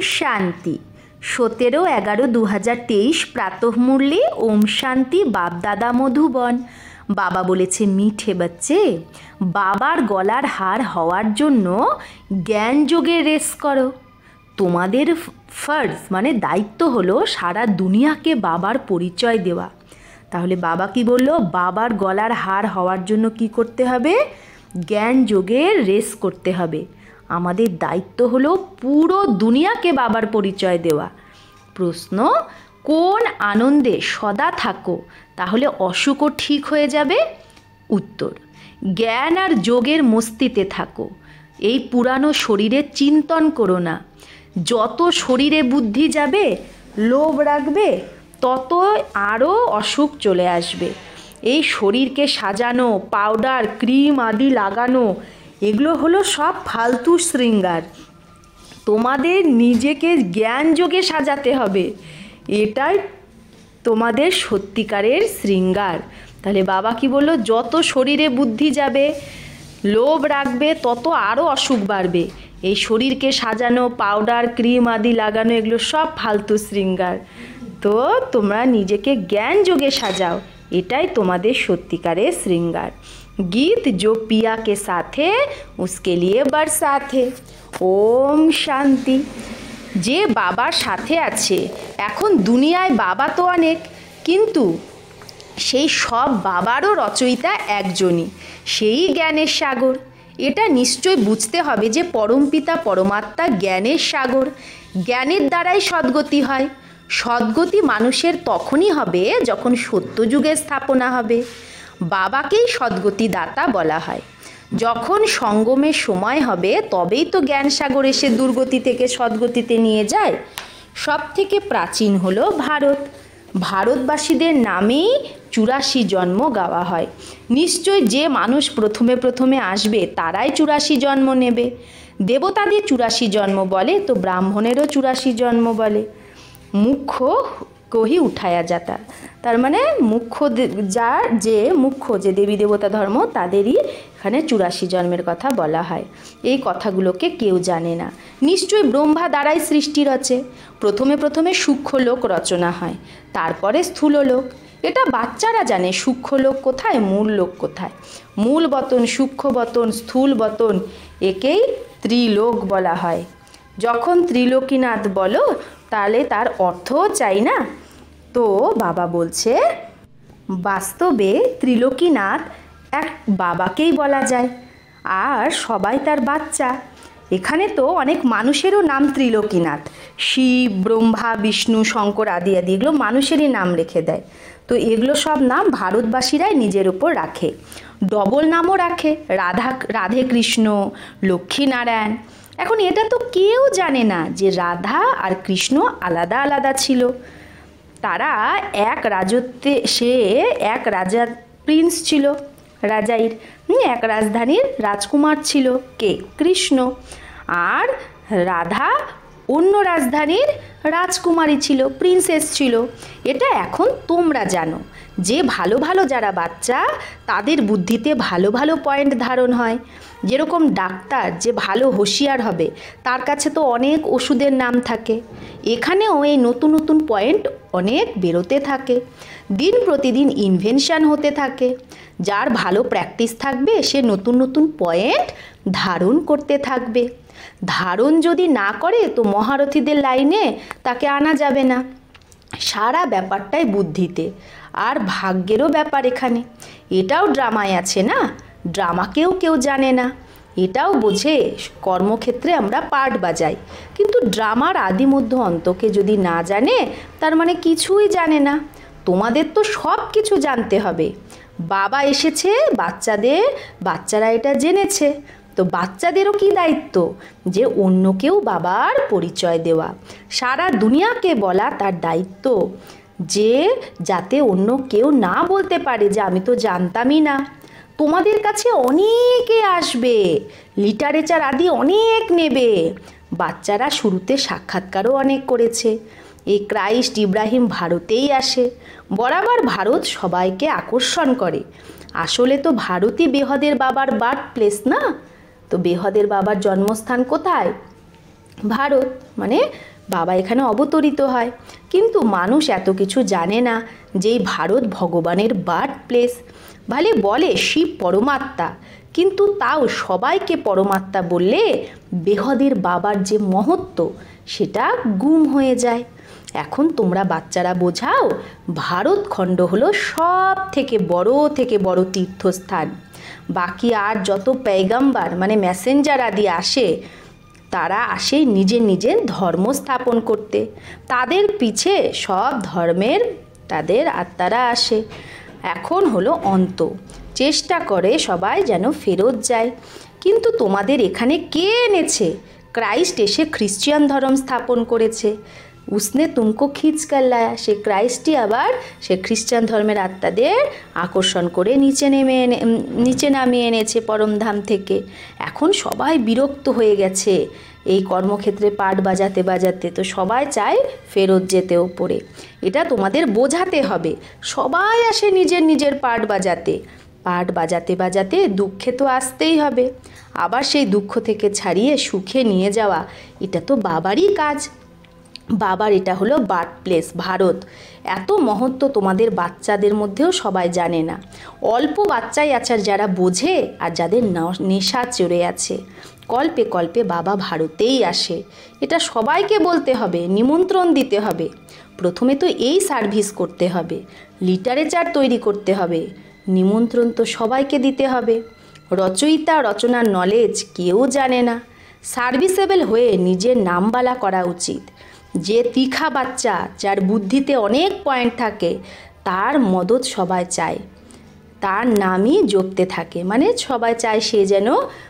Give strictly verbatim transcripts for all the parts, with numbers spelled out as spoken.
শান্তি। সতেরো এগারো দু হাজার তেইশ প্রাতঃমূল্যে ওম শান্তি বাপদাদা মধুবন। বাবা বলেছে, মিঠে বাচ্চে, বাবার গলার হার হওয়ার জন্য জ্ঞান যোগের রেস করো। তোমাদের ফর্জ মানে দায়িত্ব হলো সারা দুনিয়াকে বাবার পরিচয় দেওয়া। তাহলে বাবা কি বলল? বাবার গলার হার হওয়ার জন্য কি করতে হবে? জ্ঞান যোগের রেস করতে হবে। আমাদের দায়িত্ব হলো পুরো দুনিয়াকে বাবার পরিচয় দেওয়া। প্রশ্ন, কোন আনন্দে সদা থাকো তাহলে অসুখও ঠিক হয়ে যাবে? উত্তর, জ্ঞান আর যোগের মস্তিতে থাকো। এই পুরানো শরীরের চিন্তন করো না। যত শরীরে বুদ্ধি যাবে, লোভ রাখবে, তত আরও অসুখ চলে আসবে। এই শরীরকে সাজানো, পাউডার ক্রিম আদি লাগানো, এগুলো হলো সব ফালতু শৃঙ্গার। তোমাদের নিজেকে জ্ঞান যোগে সাজাতে হবে, এটাই তোমাদের সত্যিকারের শৃঙ্গার। তাহলে বাবা কি বললো? যত শরীরে বুদ্ধি যাবে, লোভ রাখবে, তত আরও অসুখ বাড়বে। এই শরীরকে সাজানো, পাউডার ক্রিম আদি লাগানো, এগুলো সব ফালতু শৃঙ্গার। তো তোমরা নিজেকে জ্ঞান যোগে সাজাও, এটাই তোমাদের সত্যিকারের শৃঙ্গার। গীত जो पिया के साथ है उसके लिए बरसात है। ওম শান্তি। যে বাবার সাথে আছে, এখন দুনিয়ায় বাবা তো অনেক, কিন্তু সেই সব বাবারও রচয়িতা একজনই, সেই জ্ঞানের সাগর। এটা নিশ্চয় বুঝতে হবে যে পরমপিতা পরমাত্মা জ্ঞানের সাগর। জ্ঞানের দ্বারাই সদ্গতি হয়। সদ্গতি মানুষের তখনই হবে যখন সত্যযুগের স্থাপনা হবে। বাবাকেই সদ্গতি দাতা বলা হয়। যখন সঙ্গমের সময় হবে তবেই তো জ্ঞান সাগর এসে দুর্গতি থেকে সদ্গতিতে নিয়ে যায়। সব থেকে প্রাচীন হলো ভারত। ভারতবাসীদের নামেই চুরাশি জন্ম গাওয়া হয়। নিশ্চয় যে মানুষ প্রথমে প্রথমে আসবে তারাই চুরাশি জন্ম নেবে। দেবতাদের চুরাশি জন্ম বলে, তো ব্রাহ্মণেরও চুরাশি জন্ম বলে। মুখ্য কহি উঠায়া যাতা, তার মানে মুখ্য যার যে মুখ্য যে দেবী দেবতা ধর্ম, তাদেরই এখানে চুরাশি জন্মের কথা বলা হয়। এই কথাগুলোকে কেউ জানে না। নিশ্চয়ই ব্রহ্মা দ্বারাই সৃষ্টি রচে। প্রথমে প্রথমে সূক্ষ্ম লোক রচনা হয়, তারপরে স্থূল লোক। এটা বাচ্চারা জানে সূক্ষ্ম লোক কোথায়, মূল লোক কোথায়। মূল বতন, সূক্ষ্ম বতন, স্থূল বতন, একেই ত্রিলোক বলা হয়। যখন ত্রিলোকীনাথ বলো, তাহলে তার অর্থও চাই না। তো বাবা বলছে, বাস্তবে ত্রিলোকীনাথ এক বাবাকেই বলা যায়, আর সবাই তার বাচ্চা। এখানে তো অনেক মানুষেরও নাম ত্রিলোকীনাথ। শিব, ব্রহ্মা, বিষ্ণু, শঙ্কর আদি আদি এগুলো মানুষেরই নাম রেখে দেয়। তো এগুলো সব নাম ভারতবাসীরাই নিজের ওপর রাখে। ডবল নামও রাখে, রাধা রাধে কৃষ্ণ, লক্ষ্মীনারায়ণ। এখন এটা তো কেউ জানে না যে রাধা আর কৃষ্ণ আলাদা আলাদা ছিল। তারা এক রাজত্বে, সে এক রাজার প্রিন্স ছিল, রাজাইর এক রাজধানীর রাজকুমার ছিল কে? কৃষ্ণ। আর রাধা অন্য রাজধানীর রাজকুমারী ছিল, প্রিন্সেস ছিল। এটা এখন তোমরা জানো যে ভালো ভালো যারা বাচ্চা, তাদের বুদ্ধিতে ভালো ভালো পয়েন্ট ধারণ হয়। যেরকম ডাক্তার যে ভালো হুঁশিয়ার হবে, তার কাছে তো অনেক ওষুধের নাম থাকে। এখানেও এই নতুন নতুন পয়েন্ট অনেক বেরোতে থাকে। দিন প্রতিদিন ইনভেনশন হতে থাকে। যার ভালো প্র্যাকটিস থাকবে, সে নতুন নতুন পয়েন্ট ধারণ করতে থাকবে। ধারণ যদি না করে তো মহারথীদের লাইনে তাকে আনা যাবে না। সারা ব্যাপারটাই বুদ্ধিতে, আর ভাগ্যেরও ব্যাপার এখানে। এটাও ড্রামায় আছে না, ড্রামাকেও কেউ জানে না। এটাও বোঝে কর্মক্ষেত্রে আমরা পার্ট বাজাই, কিন্তু ড্রামার আদি মধ্য অন্তকে যদি না জানে, তার মানে কিছুই জানে না। তোমাদের তো সব কিছু জানতে হবে। বাবা এসেছে বাচ্চাদের, বাচ্চারা এটা জেনেছে, তো বাচ্চাদেরও কি দায়িত্ব? যে অন্যকেও বাবার পরিচয় দেওয়া, সারা দুনিয়াকে বলা তার দায়িত্ব, যে যাতে অন্য কেউ না বলতে পারে যে আমি তো জানতামই না। তোমাদের কাছে অনেকে আসবে, লিটারেচার আদি অনেক নেবে। বাচ্চারা শুরুতে সাক্ষাৎকারও অনেক করেছে। এই ক্রাইস্ট ইব্রাহিম ভারতেই আসে। বরাবর ভারত সবাইকে আকর্ষণ করে। আসলে তো ভারতই বেহদের বাবার বার্থ প্লেস না? তো বেহদের বাবার জন্মস্থান কোথায়? ভারত, মানে বাবা এখানে অবতরিত হয়। কিন্তু মানুষ এত কিছু জানে না যে এই ভারত ভগবানের বার্থ প্লেস। ভালে বলে শিব পরমাত্মা, কিন্তু তাও সবাইকে পরমাত্মা বললে বেহদের বাবার যে মহত্ব সেটা গুম হয়ে যায়। এখন তোমরা বাচ্চারা বোঝাও, ভারতখণ্ড হলো সব থেকে বড় থেকে বড় তীর্থস্থান। বাকি আর যত পেগম্বার মানে মেসেঞ্জার আদি আসে, তারা আসে নিজের নিজের ধর্ম স্থাপন করতে। তাদের পিছে সব ধর্মের তাদের আত্মারা আসে। এখন হলো অন্ত, চেষ্টা করে সবাই যেন ফেরত যায়। কিন্তু তোমাদের এখানে কে এনেছে? ক্রাইস্ট এসে খ্রিস্টান ধর্ম স্থাপন করেছে। উসনে তুমকো খিচ কর লায়া, সে ক্রাইস্টই আবার সে খ্রিস্টান ধর্মের আত্মাদের আকর্ষণ করে নিচে নেমে এনে নিচে নামিয়ে এনেছে পরমধাম থেকে। এখন সবাই বিরক্ত হয়ে গেছে এই কর্মক্ষেত্রে পাট বাজাতে বাজাতে, তো সবাই চায় ফেরত যেতে ওপরে। এটা তোমাদের বোঝাতে হবে। সবাই আসে নিজের নিজের পাট বাজাতে, পাট বাজাতে বাজাতে দুঃখে তো আসতেই হবে। আবার সেই দুঃখ থেকে ছাড়িয়ে সুখে নিয়ে যাওয়া, এটা তো বাবারই কাজ। বাবার এটা হলো বার্থ প্লেস ভারত। এত মহত্ব তোমাদের বাচ্চাদের মধ্যেও সবাই জানে না। অল্প বাচ্চাই আছে যারা বোঝে, আর যাদের নেশা চড়ে আছে। কল্পে কল্পে বাবা ভারতেই আসে, এটা সবাইকে বলতে হবে, নিমন্ত্রণ দিতে হবে। প্রথমে তো এই সার্ভিস করতে হবে, লিটারেচার তৈরি করতে হবে, নিমন্ত্রণ তো সবাইকে দিতে হবে। রচয়িতা রচনার নলেজ কেউ জানে না। সার্ভিসেবল হয়ে নিজের নামবালা করা উচিত। যে তীখা বাচ্চা, যার বুদ্ধিতে অনেক পয়েন্ট থাকে, তার মদত সবাই চায়, তার নামই জপতে থাকে। মানে সবাই চায় সে যেন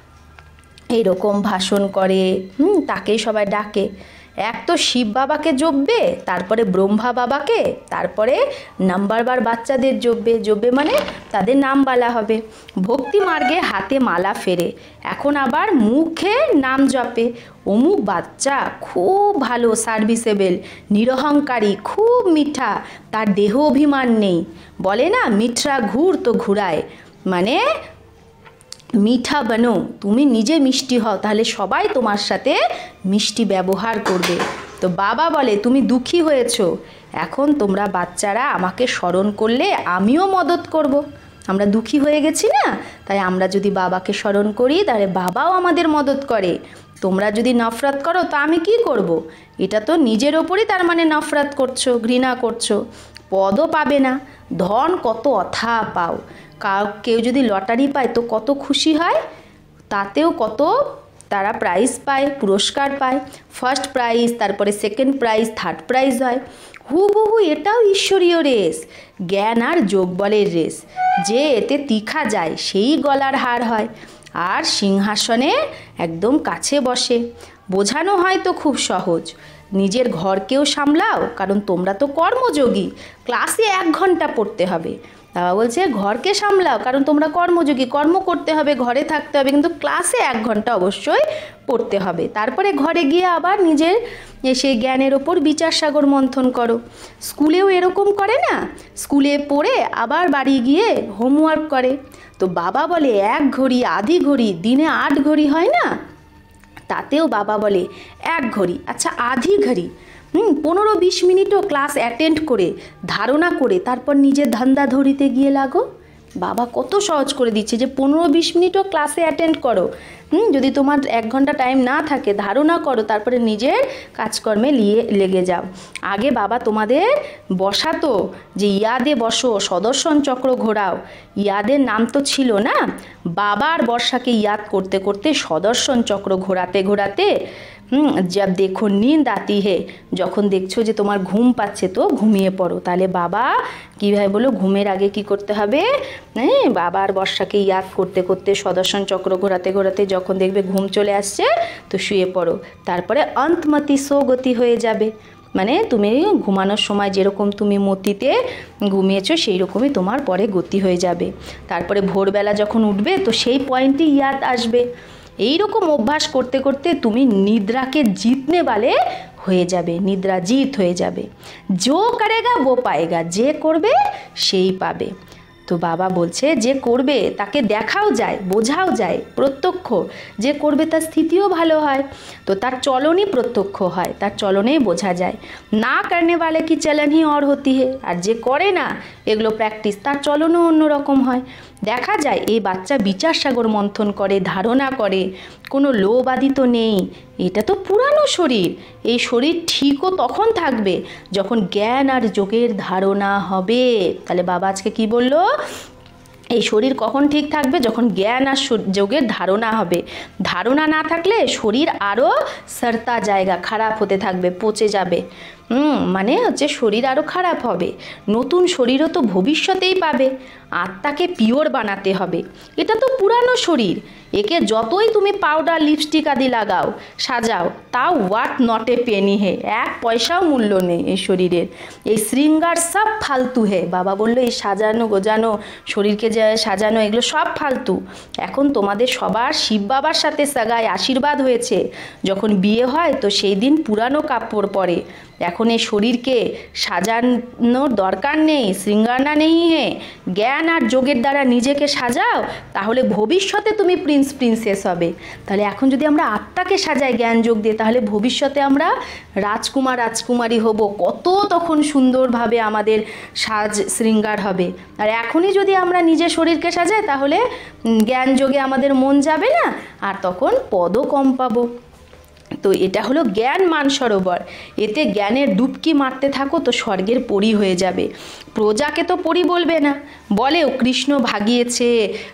এইরকম ভাষণ করে, হুম তাকেই সবাই ডাকে। এক তো শিব বাবাকে জপবে, তারপরে ব্রহ্মা বাবাকে, তারপরে নাম্বারবার বাচ্চাদের জপবে। জপবে মানে তাদের নাম বলা হবে। ভক্তি মার্গে হাতে মালা ফেরে, এখন আবার মুখে নাম জপে। অমুক বাচ্চা খুব ভালো, সার্ভিসেবল, নিরহংকারী, খুব মিঠা, তার দেহ অভিমান নেই। বলে না মিঠা ঘুর তো ঘুরায়, মানে মিঠা বানো, তুমি নিজে মিষ্টি হও, তাহলে সবাই তোমার সাথে মিষ্টি ব্যবহার করবে। তো বাবা বলে তুমি দুঃখী হয়েছো, এখন তোমরা বাচ্চারা আমাকে স্মরণ করলে আমিও মদত করব। আমরা দুঃখী হয়ে গেছি না, তাই আমরা যদি বাবাকে স্মরণ করি তাহলে বাবাও আমাদের মদত করে। তোমরা যদি নফরত করো তো আমি কি করব? এটা তো নিজের ওপরই তার মানে নফরত করছো, ঘৃণা করছো। পদও পাবে না, ধন কত অথা পাও। কাউ কেউ যদি লটারি পায় তো কত খুশি হয়, তাতেও কত তারা প্রাইজ পায়, পুরস্কার পায়। ফার্স্ট প্রাইজ, তারপরে সেকেন্ড প্রাইজ, থার্ড প্রাইজ হয়। হুবহু এটাও ঈশ্বরীয় রেস, জ্ঞান আর যোগবলের রেস। যে এতে তীখা যায় সেই গলার হার হয়, আর সিংহাসনে একদম কাছে বসে। বোঝানো হয় তো খুব সহজ, নিজের ঘরকেও সামলাও, কারণ তোমরা তো কর্মযোগী, ক্লাসে এক ঘন্টা পড়তে হবে। বাবা বলছে ঘরকে সামলাও, কারণ তোমরা কর্মযোগী, কর্ম করতে হবে, ঘরে থাকতে হবে, কিন্তু ক্লাসে এক ঘন্টা অবশ্যই পড়তে হবে। তারপরে ঘরে গিয়ে আবার নিজের সেই জ্ঞানের ওপর বিচার সাগর মন্থন করো। স্কুলেও এরকম করে না, স্কুলে পড়ে আবার বাড়ি গিয়ে হোমওয়ার্ক করে। তো বাবা বলে এক ঘড়ি, আধি ঘড়ি, দিনে আট ঘড়ি হয় না, তাতেও বাবা বলে এক ঘড়ি, আচ্ছা আধি ঘড়ি, হুম পনেরো বিশ মিনিটও ক্লাস অ্যাটেন্ড করে ধারণা করে তারপর নিজের ধান্দা ধরিতে গিয়ে লাগো। বাবা কত সহজ করে দিচ্ছে যে পনেরো বিশ মিনিটও ক্লাসে অ্যাটেন্ড করো। হুম যদি তোমার এক ঘন্টা টাইম না থাকে, ধারণা করো, তারপরে নিজের কাজকর্মে লিয়ে লেগে যাও। আগে বাবা তোমাদের বসাতো যে ইয়াদে বসো, সদর্শন চক্র ঘোরাও। ইয়াদের নাম তো ছিল না, বাবার বর্ষাকে ইয়াদ করতে করতে সদর্শন চক্র ঘোরাতে ঘোরাতে হুম জব দেখো নিন্দ আতি হে, যখন দেখছো যে তোমার ঘুম পাচ্ছে তো ঘুমিয়ে পড়ো। তাহলে বাবা কীভাবে বলো, ঘুমের আগে কি করতে হবে, হ্যাঁ বাবার বর্ষাকে ইয়াদ করতে করতে সদর্শন চক্র ঘোরাতে ঘোরাতে যখন দেখবে ঘুম চলে আসছে তো শুয়ে পড়ো। তারপরে অন্তমতি সোগতি হয়ে যাবে, মানে তুমি ঘুমানোর সময় যেরকম তুমি মতিতে ঘুমিয়েছো সেই রকমই তোমার পরে গতি হয়ে যাবে। তারপরে ভোরবেলা যখন উঠবে তো সেই পয়েন্টে ইয়াদ আসবে। এই রকম অভ্যাস করতে করতে তুমি নিদ্রাকে জিতনে वाले হয়ে যাবে, নিদ্রা জিত হয়ে যাবে। जो करेगा वो पाएगा, যে করবে সেই পাবে। তো তো বাবা বলছে যে করবে তাকে দেখাও যায়, বোঝাও যায়, প্রত্যক্ষ যে করবে তার স্থিতিও ভালো হয়, তো তার চলনই প্রত্যক্ষ হয়, তার চলনেই বোঝা যায়। না করনে वाले की चलन ही और होती है, আর যে করে না এগুলো প্র্যাকটিস তার চলনও অন্যরকম হয়। দেখা যায় এই বাচ্চা বিচার সাগর মন্থন করে, ধারণা করে, কোনো লোভ আদি তো নেই, এটা তো পুরানো শরীর, এই শরীর ঠিকও তখন থাকবে যখন জ্ঞান আর যোগের ধারণা হবে। তাহলে বাবা আজকে কি বলল, এই শরীর কখন ঠিক থাকবে, যখন জ্ঞান আর যোগের ধারণা হবে। ধারণা না থাকলে শরীর আরও সরতা জায়গা, খারাপ হতে থাকবে, পচে যাবে। হুম মানে হচ্ছে শরীর আরও খারাপ হবে। নতুন শরীরও তো ভবিষ্যতেই পাবে, আত্মাকে পিওর বানাতে হবে। এটা তো পুরানো শরীর, একে যতই তুমি পাউডার লিপস্টিক আদি লাগাও, সাজাও, তাও ওয়াট নট এ পেনি হে, এক পয়সাও মূল্য নেই এই শরীরের। এই শৃঙ্গার সব ফালতু হে। বাবা বললো এই সাজানো গোজানো, শরীরকে যে সাজানো, এগুলো সব ফালতু। এখন তোমাদের সবার শিব বাবার সাথে সাগায় আশীর্বাদ হয়েছে, যখন বিয়ে হয় তো সেই দিন পুরানো কাপড় পরে। এখন এই শরীরকে সাজানোর দরকার নেই, শৃঙ্গারনা নেই হে। জ্ঞান আর যোগের দ্বারা নিজেকে সাজাও, তাহলে ভবিষ্যতে তুমি প্রিন্স প্রিন্সেস হবে। তাহলে এখন যদি আমরা আত্মাকে সাজাই জ্ঞান যোগ দিয়ে, তাহলে ভবিষ্যতে আমরা রাজকুমার রাজকুমারী হব, কত তখন সুন্দরভাবে আমাদের সাজ শৃঙ্গার হবে। আর এখনই যদি আমরা নিজের শরীরকে সাজাই, তাহলে জ্ঞান যোগে আমাদের মন যাবে না, আর তখন পদও কম পাবো। তো এটা হলো জ্ঞান মানসরোবর, এতে জ্ঞানের ডুবকি মারতে থাকো তো স্বর্গের পরী হয়ে যাবে। প্রজাকে তো পরী বলবে না, বলেও কৃষ্ণ ভাগিয়েছে,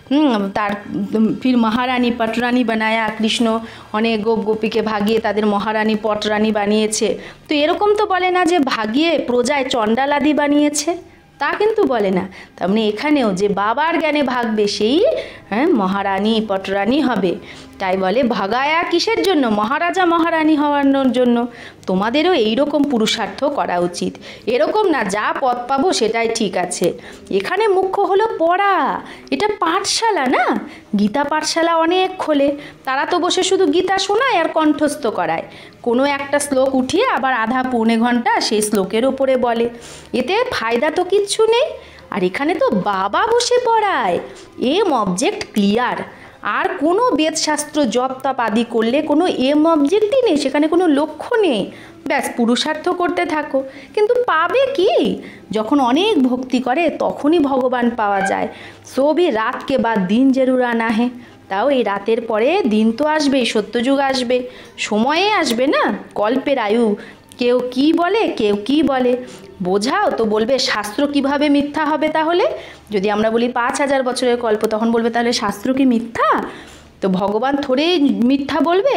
তার ফির মহারানী পটরানী বানায়া, কৃষ্ণ অনেক গোপ গোপীকে ভাগিয়ে তাদের মহারানী পটরানী বানিয়েছে। তো এরকম তো বলে না যে ভাগিয়ে প্রজায় চণ্ডালাদি বানিয়েছে, তা কিন্তু বলে না। তার মানে এখানেও যে বাবার জ্ঞানে ভাগবে সেই হ্যাঁ মহারানী পটরানী হবে। তাই বলে ভাগায়া কিসের জন্য, মহারাজা মহারানী হওয়ানোর জন্য। তোমাদেরও এইরকম পুরুষার্থ করা উচিত, এরকম না যা পদ পাবো সেটাই ঠিক আছে। এখানে মুখ্য হলো পড়া, এটা পাঠশালা না, গীতা পাঠশালা অনেক খোলে, তারা তো বসে শুধু গীতা শোনায় আর কণ্ঠস্থ করায়, কোনো একটা শ্লোক উঠিয়ে আবার আধা পৌনে ঘন্টা সেই শ্লোকের ওপরে বলে, এতে ফায়দা তো কিচ্ছু নেই। আর এখানে তো বাবা বসে পড়ায়, এম অবজেক্ট ক্লিয়ার। আর কোনো বেদশাস্ত্র জপ তপ আদি করলে কোনো এম অবজেক্টই নেই, সেখানে কোনো লক্ষ্য নেই, ব্যাস পুরুষার্থ করতে থাকো। কিন্তু পাবে কি, যখন অনেক ভক্তি করে তখনই ভগবান পাওয়া যায়। সবই রাতকে বা দিন জরুর আনা হে, তাও এই রাতের পরে দিন তো আসবেই, সত্যযুগ আসবে, সময়ে আসবে না, কল্পের আয়ু। কেউ কি বলে কেউ কি বলে, বোঝাও তো বলবে শাস্ত্র কিভাবে মিথ্যা হবে। তাহলে যদি আমরা বলি পাঁচ হাজার বছরের কল্প, তখন বলবে তাহলে শাস্ত্র কি মিথ্যা? তো ভগবান থোড়েই মিথ্যা বলবে,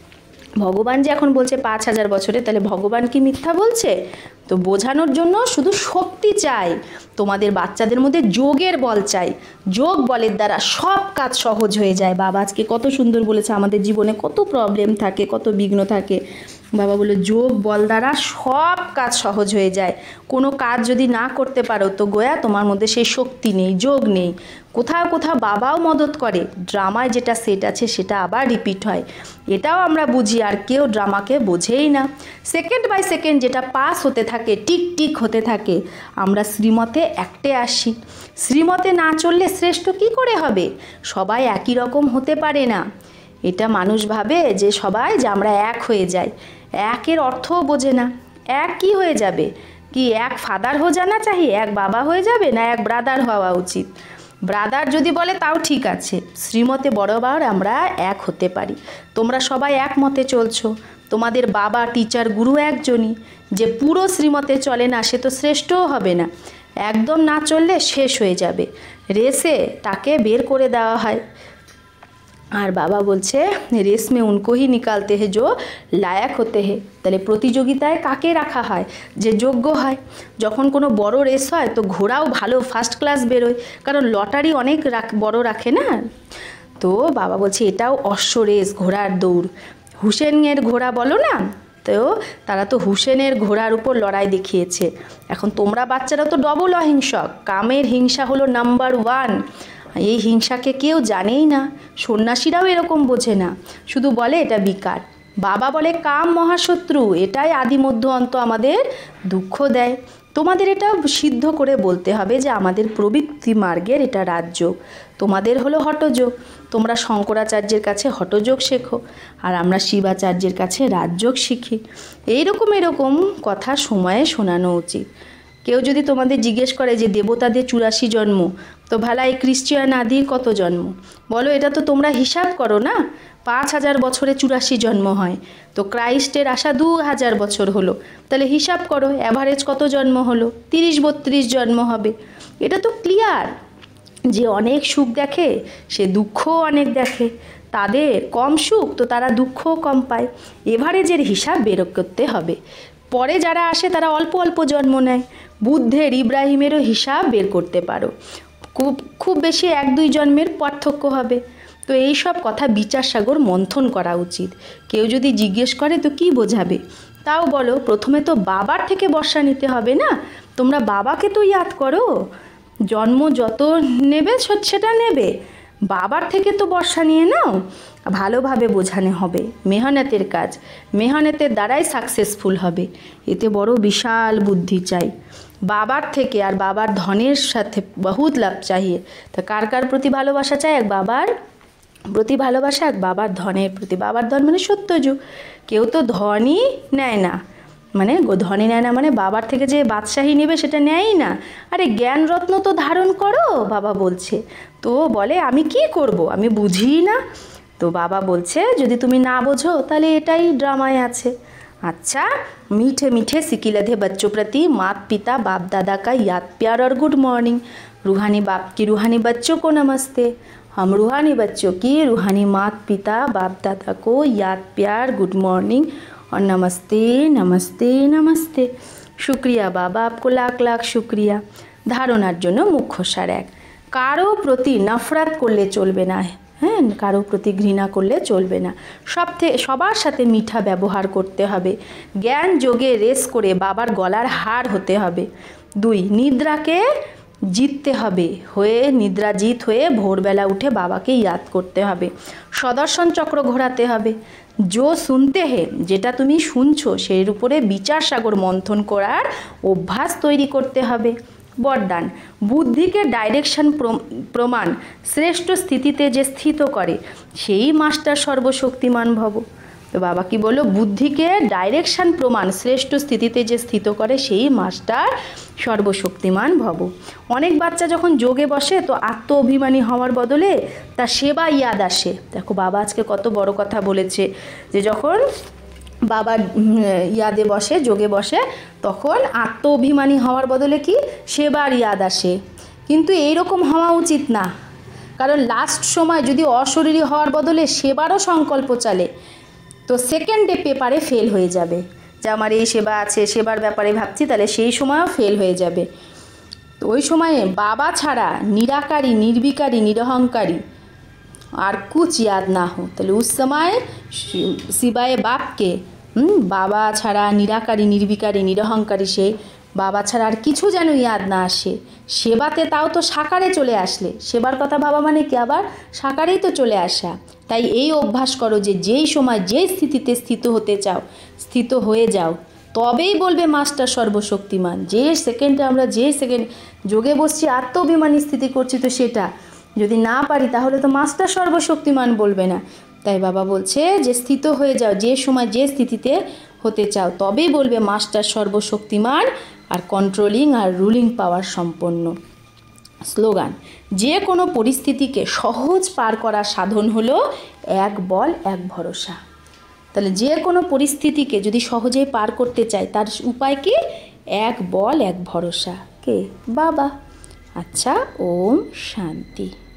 ভগবান যে এখন বলছে পাঁচ হাজার বছরে, তাহলে ভগবান কি মিথ্যা বলছে? তো বোঝানোর জন্য শুধু শক্তি চাই, তোমাদের বাচ্চাদের মধ্যে যোগের বল চাই, যোগ বলের দ্বারা সব কাজ সহজ হয়ে যায়। বাবা আজকে কত সুন্দর বলেছে, আমাদের জীবনে কত প্রবলেম থাকে, কত বিঘ্ন থাকে, বাবা বলে যোগ বল দ্বারা সব কাজ সহজ হয়ে যায়। কোনো কাজ যদি না করতে পারো তো গোয়া তোমার মধ্যে সেই শক্তি নেই, যোগ নেই। কোথাও কোথাও বাবাও মদত করে, ড্রামায় যেটা সেট আছে সেটা আবার রিপিট হয়, এটাও আমরা বুঝি, আর কেউ ড্রামাকে বোঝেই না। সেকেন্ড বাই সেকেন্ড যেটা পাস হতে থাকে, টিক টিক হতে থাকে, আমরা শ্রীমতে একটে আসি। শ্রীমতে না চললে শ্রেষ্ঠ কি করে হবে? সবাই একই রকম হতে পারে না। এটা মানুষ ভাবে যে সবাই যে আমরা এক হয়ে যাই, একের অর্থও বোঝে না। এক কি হয়ে যাবে, কি এক ফাদার হো জানা চাহি, এক বাবা হয়ে যাবে, না এক ব্রাদার হওয়া উচিত? ব্রাদার যদি বলে তাও ঠিক আছে, শ্রীমতে বরাবর আমরা এক হতে পারি। তোমরা সবাই এক মতে চলছো, তোমাদের বাবা টিচার গুরু একজনই। যে পুরো শ্রীমতে চলে না সে তো শ্রেষ্ঠও হবে না, একদম না চললে শেষ হয়ে যাবে, রেসে তাকে বের করে দেওয়া হয়। আর বাবা বলছে রেস মে উनको ही निकालते हैं जो लायक होते हैं। তাহলে প্রতিযোগিতায় কাকে রাখা হয়? যে যোগ্য হয়। যখন কোনো বড় রেস হয় তো ঘোড়াও ভালো ফার্স্ট ক্লাস বেরোয়, কারণ লটারি অনেক বড় রাখে না। তো বাবা বলছে এটাও অশ্ব রেস, ঘোড়ার দৌড়। হুসেনের ঘোড়া বলো না, তো তারা তো হুসেনের ঘোড়ার উপর লড়াই দেখিয়েছে। এখন তোমরা বাচ্চারা তো ডবল অহিংসক, কামের হিংসা হলো নাম্বার ওয়ান। এই হিংসাকে কেউ জানেই না, সন্ন্যাসীরাও এরকম বোঝে না, শুধু বলে এটা বিকার। বাবা বলে কাম মহাশত্রু, এটাই আদি মধ্য অন্ত আমাদের দুঃখ দেয়। তোমাদের এটা সিদ্ধ করে বলতে হবে যে আমাদের প্রবৃত্তি মার্গের এটা রাজযোগ, তোমাদের হলো হঠযোগ। তোমরা শঙ্করাচার্যের কাছে হঠযোগ শেখো আর আমরা শিবাচার্যের কাছে রাজযোগ শিখি। এইরকম এরকম কথা সময়ে শোনানো উচিত। কেউ যদি তোমাদের জিজ্ঞেস করে যে দেবতাদের চুরাশি জন্ম, তো ভালাই খ্রিস্টিয়ান আদির কত জন্ম বলো, এটা তো তোমরা হিসাব করো না। পাঁচ হাজার বছরে চুরাশি জন্ম হয়, তো ক্রাইস্টের আসা দু হাজার বছর হলো, তাহলে হিসাব করো অ্যাভারেজ কত জন্ম হলো, তিরিশ বত্রিশ জন্ম হবে। এটা তো ক্লিয়ার যে অনেক সুখ দেখে সে দুঃখও অনেক দেখে, তাদের কম সুখ তো তারা দুঃখও কম পায়। এভারেজের হিসাব বের করতে হবে। পরে যারা আসে তারা অল্প অল্প জন্ম নেয়, বুদ্ধের ইব্রাহিমেরও হিসাব বের করতে পারো, খুব খুব বেশি এক দুই জন্মের পার্থক্য হবে। তো এই সব কথা বিচার সাগর মন্থন করা উচিত। কেউ যদি জিজ্ঞেস করে তো কি বোঝাবে, তাও বলো প্রথমে তো বাবার থেকে বর্ষা নিতে হবে না, তোমরা বাবাকে তো ইয়াদ করো, জন্ম যত নেবে সেটা নেবে, বাবার থেকে তো বর্ষা নিয়ে নাও। ভালোভাবে বোঝানো হবে, মেহনতের কাজ, মেহনতের দ্বারাই সাকসেসফুল হবে, এতে বড় বিশাল বুদ্ধি চাই। বাবার থেকে আর বাবার ধনের সাথে বহুত লাভ চাইয়ে। তা কার কার প্রতি ভালোবাসা চাই? এক বাবার প্রতি ভালোবাসা, এক বাবার ধনের প্রতি। বাবার ধন মানে সত্যযুগ, কেউ তো ধনই নেয় না, মানে ধনই নেয় না মানে বাবার থেকে যে বাদশাহী নেবে সেটা নেয়ই না। আরে জ্ঞান রত্ন তো ধারণ করো, বাবা বলছে। তো বলে আমি কি করব, আমি বুঝিই না। তো বাবা বলছে যদি তুমি না বোঝো তাহলে এটাই ড্রামায় আছে। अच्छा, मीठे मीठे सिकिलधे बच्चों प्रति माता पिता बाप दादा का याद प्यार और गुड मॉर्निंग। रूहानी बाप की रूहानी बच्चों को नमस्ते। हम रूहानी बच्चों की रूहानी माता पिता बाप दादा को याद प्यार गुड मॉर्निंग और नमस्ते नमस्ते नमस्ते। शुक्रिया बाबा, आपको लाख लाख शुक्रिया। धारणार जोन्नो मुख्य सार एक, कारो प्रति नफरत करले चलबे ना, হ্যাঁ, কারো প্রতি ঘৃণা করলে চলবে না, সব সবার সাথে মিঠা ব্যবহার করতে হবে। জ্ঞান যোগে রেস করে বাবার গলার হার হতে হবে। দুই, নিদ্রাকে জিততে হবে, হয়ে নিদ্রা জিত হয়ে ভোরবেলা উঠে বাবাকে ইয়াদ করতে হবে। সদর্শন চক্র ঘোরাতে হবে। जो শুনতে হে, যেটা তুমি শুনছো সেই উপরে বিচার সাগর মন্থন করার অভ্যাস তৈরি করতে হবে। বরদান, বুদ্ধিকে ডাইরেকশন প্রমাণ শ্রেষ্ঠ স্থিতিতে যে স্থিত করে সেই মাস্টার সর্বশক্তিমান ভব। তো বাবা কি বললো, বুদ্ধিকে ডাইরেকশন প্রমাণ শ্রেষ্ঠ স্থিতিতে যে স্থিত করে সেই মাস্টার সর্বশক্তিমান ভব। অনেক বাচ্চা যখন যোগে বসে তো আত্ম অভিমানী হওয়ার বদলে তার সেবা ইয়াদ আসে। দেখো বাবা আজকে কত বড় কথা বলেছে যে যখন বাবা ইয়াদে বসে, যোগে বসে, তখন আত্ম অভিমানী হওয়ার বদলে কি সেবার ইয়াদ আসে। কিন্তু এইরকম হওয়া উচিত না, কারণ লাস্ট সময় যদি অশরীরী হওয়ার বদলে সেবারও সংকল্প চলে তো সেকেন্ডে পেপারে ফেল হয়ে যাবে, যে আমার এই সেবা আছে, সেবার ব্যাপারে ভাবছি, তাহলে সেই সময়ও ফেল হয়ে যাবে। তো ওই সময়ে বাবা ছাড়া নিরাকারী, নির্বিকারী, নিরহংকারী আর कुछ याद ना हो, তাহলে उस समय सिवाय बाप के बाबा ছাড়া নিরাকারী, নির্বিকারী, নিরহংকারী সে বাবা ছাড়া আর কিছু যেন ইয়াদ না আসে। সেবাতে তাও তো সাকারে চলে আসলে, সেবার কথা ভাবা মানে কি আবার সাকারেই তো চলে আসা। তাই এই অভ্যাস করো যে যেই সময় যে স্থিতিতে স্থিত হতে চাও স্থিত হয়ে যাও, তবেই বলবে মাস্টার সর্বশক্তিমান। যে সেকেন্ডে আমরা যে সেকেন্ড যোগে বসছি আত্ম অভিমানী স্থিতি করছি, তো সেটা যদি না পারি তাহলে তো মাস্টার সর্বশক্তিমান বলবে না। তাই বাবা বলছে যে স্থিত হয়ে যাও, যে সময় যে স্থিতিতে হতে চাও তবেই বলবে মাস্টার সর্বশক্তিমান আর কন্ট্রোলিং আর রুলিং পাওয়ার সম্পন্ন। স্লোগান, যে কোনো পরিস্থিতিকে সহজ পার করার সাধন হলো এক বল এক ভরসা। তাহলে যে কোনো পরিস্থিতিকে যদি সহজেই পার করতে চাই তার উপায় কি? এক বল এক ভরসা। কে? বাবা। আচ্ছা, ওম শান্তি।